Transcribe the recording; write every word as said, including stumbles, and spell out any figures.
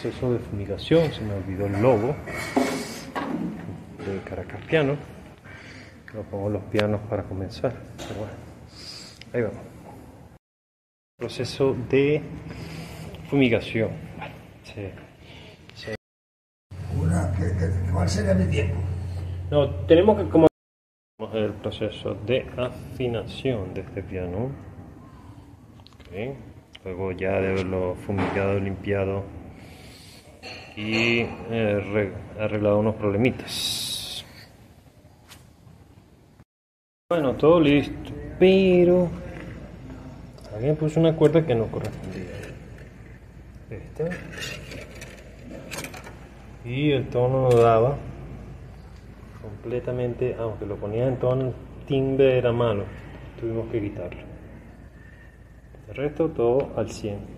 proceso de fumigación. Se me olvidó el logo de Caracas Piano. Lo pongo los pianos para comenzar, pero bueno, ahí vamos. Proceso de fumigación. Bueno, sí, sí. Una, que, que, ¿Cuál sería mi tiempo? No, tenemos que como el proceso de afinación de este piano. Okay. Luego ya de haberlo fumigado, limpiado y eh, arreglado unos problemitas. Bueno, todo listo, pero alguien puso una cuerda que no correspondía. Esta. Y el tono no daba completamente, aunque lo ponía en tono timbre era malo, tuvimos que quitarlo. El resto todo al cien.